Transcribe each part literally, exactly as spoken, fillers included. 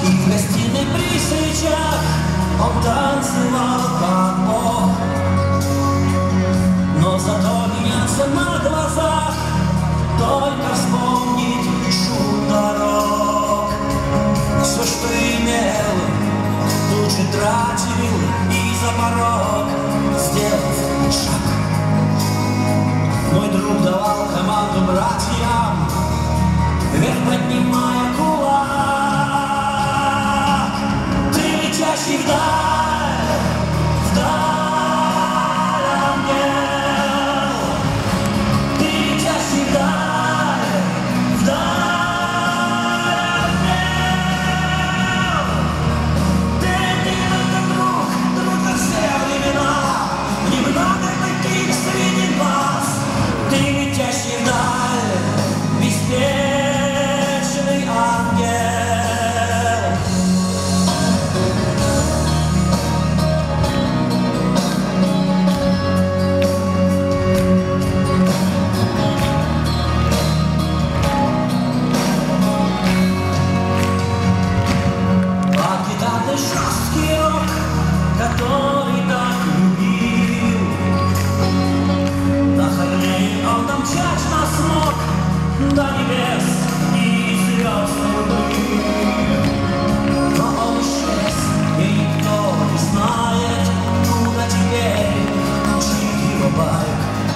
И в гостиной при свечах он танцевал как бог. Но зато менялся на глазах, только вспомнить шум дорог. Все, что имел, тут же тратил, и за порог сделав шаг. Мой друг давал команду братьям, вверх поднимая кулак. Ты летящий вдаль, вдаль, ангел. Ты летящий вдаль, вдаль, ангел. Ты один, это друг, друг на все времена. Немного таких среди нас. Ты летящий вдаль, беспечный ангел. Под гитарный жесткий рок, который так любил, на холме он домчать нас мог до небес и звезд трубы. Но он исчез, и никто не знает, куда теперь мчит его байк.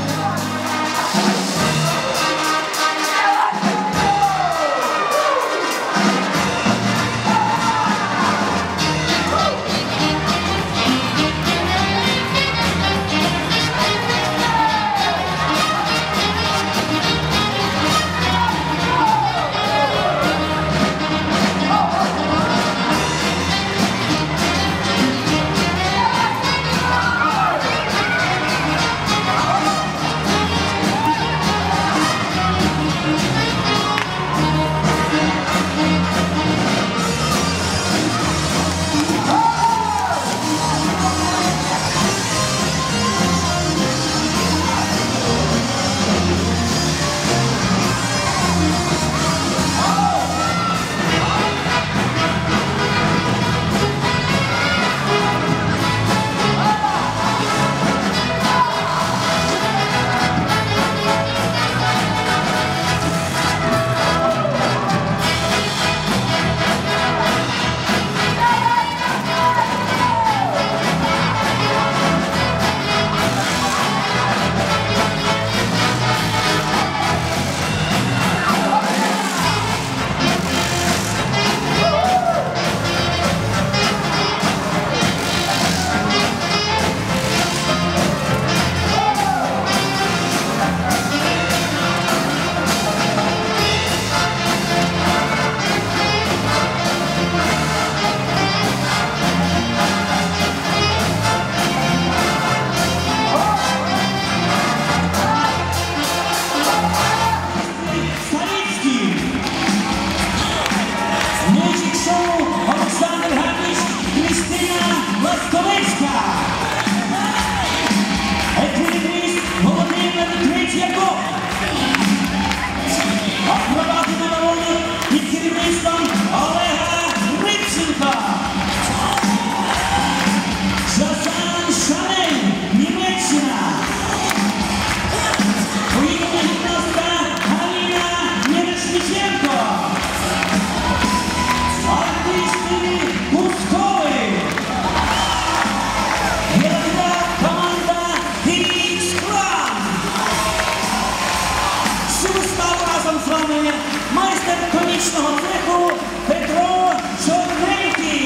Майстер комічного цеху Петро Чорненький.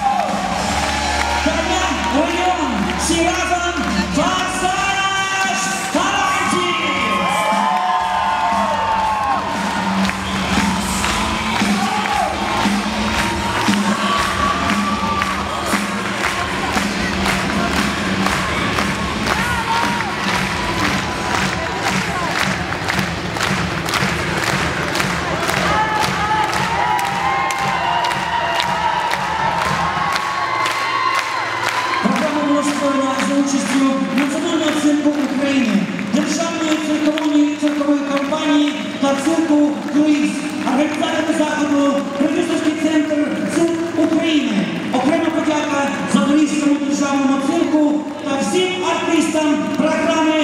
Кам'ян район, всі разом «Форсаж талантів». За участю Національного цирку України, Державної циркової циркової компанії та цирку «Круїз». Організатори заходу, продюсерський центр «Цирк та всім артистам програми